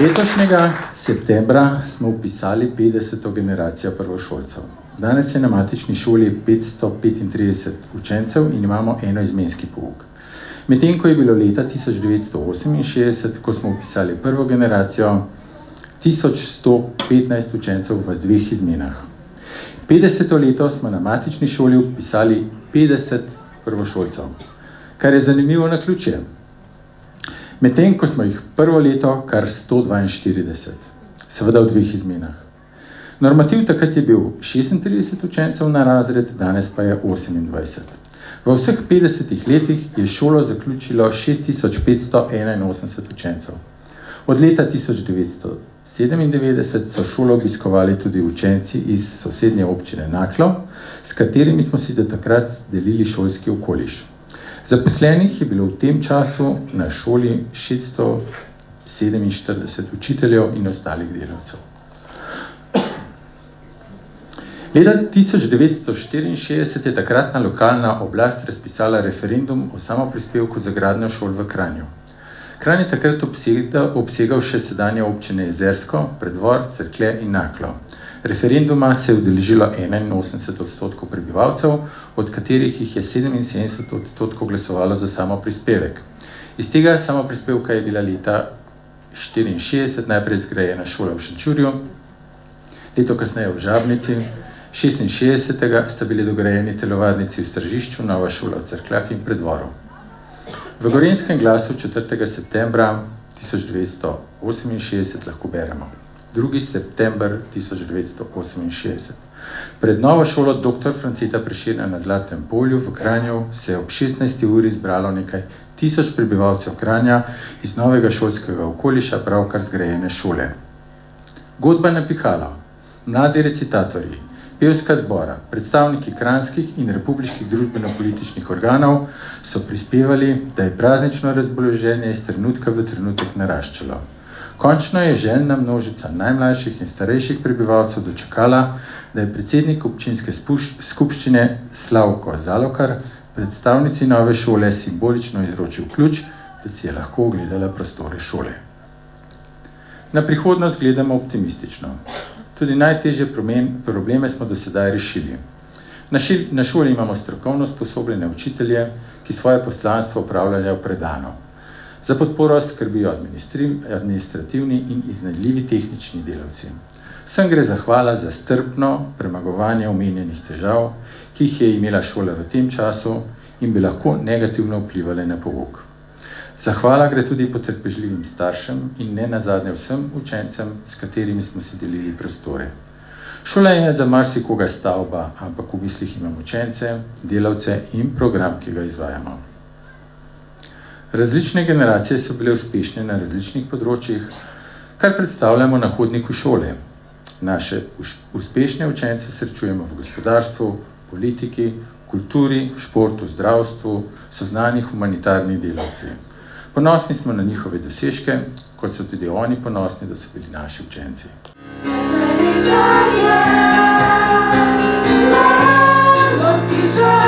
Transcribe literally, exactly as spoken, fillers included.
Letošnjega septembra smo vpisali petdeseto generacijo prvošolcev. Danes je na matični šoli petsto petintrideset učencev in imamo enoizmenski pouk. Medtem ko je bilo leta tisoč devetsto oseminšestdeset, ko smo vpisali prvo generacijo, tisoč sto petnajst učencev v dveh izmenah. petdeseto leto smo na matični šoli vpisali petdeset prvošolcev, kar je zanimivo naključje. Medtem ko smo jih prvo leto kar sto dvainštirideset, seveda v dveh izmenah. Normativ takrat je bil šestintrideset učencev na razred, danes pa je osemindvajset. V vseh petdesetih letih je šolo zaključilo šest tisoč petsto enainosemdeset učencev. Od leta tisoč devetsto sedemindevetdeset so šolo obiskovali tudi učenci iz sosednje občine Naklo, s katerimi smo si do takrat delili šolski okoliš. Zaposlenih je bilo v tem času na šoli šeststo sedeminštirideset učiteljev in ostalih delavcev. Leta tisoč devetsto štiriinšestdeset je takratna lokalna oblast razpisala referendum o samoprispevku za gradnjo šol v Kranju. Kranj je takrat obsegal še sedanje občine Jezersko, Preddvor, Cerklje in Naklo. Referenduma se je udeležilo enainosemdeset odstotkov prebivalcev, od katerih jih je sedeminsedemdeset odstotkov glasovalo za samoprispevek. Iz tega samoprispevka je bila leta štiriinšestdeset najprej zgrajena šola v Šenčurju, leto kasneje v Žabnici, šestinšestdesetega sta bili dograjeni telovadnici v Stržišču, nova šola v Cerkljah in Preddvoru. V Gorenjskem glasu četrtega septembra tisoč devetsto oseminšestdeset lahko beremo. drugi september tisoč devetsto oseminšestdeset. Pred novo šolo doktor Franceta Prešerna na Zlatem polju v Kranju se je ob šestnajsti uri zbralo nekaj tisoč prebivalcev Kranja iz novega šolskega okoliša pravkar zgrajene šole. Godba na pihalo, mladi recitatorji, pevska zbora, predstavniki kranjskih in republiških družbeno-političnih organov so prispevali, da je praznično razpoloženje iz trenutka v trenutek naraščalo. Končno je željna množica najmlajših in starejših prebivalcev dočakala, da je predsednik občinske skupščine Slavko Zalokar predstavnici nove šole simbolično izročil ključ, da si je lahko ogledala prostore šole. Na prihodnost gledamo optimistično. Tudi najtežje probleme smo do sedaj rešili. Na šoli imamo strokovno usposobljene učitelje, ki svoje poslanstvo upravljajo predano. Za podporo skrbijo administrativni in iznajdljivi tehnični delavci. Vsem gre zahvala za strpno premagovanje omenjenih težav, ki jih je imela šola v tem času in bi lahko negativno vplivale na pouk. Zahvala gre tudi potrpežljivim staršem in ne nazadnje vsem učencem, s katerimi smo si delili prostore. Šola je za marsikoga stavba, ampak v mislih imam učence, delavce in program, ki ga izvajamo. Različne generacije so bile uspešne na različnih področjih, kar predstavljamo na hodniku šole. Naše uspešne učence srečujemo v gospodarstvu, politiki, kulturi, športu, zdravstvu, so znani humanitarni delavci. Ponosni smo na njihove dosežke, kot so tudi oni ponosni, da so bili naši učenci. Nosi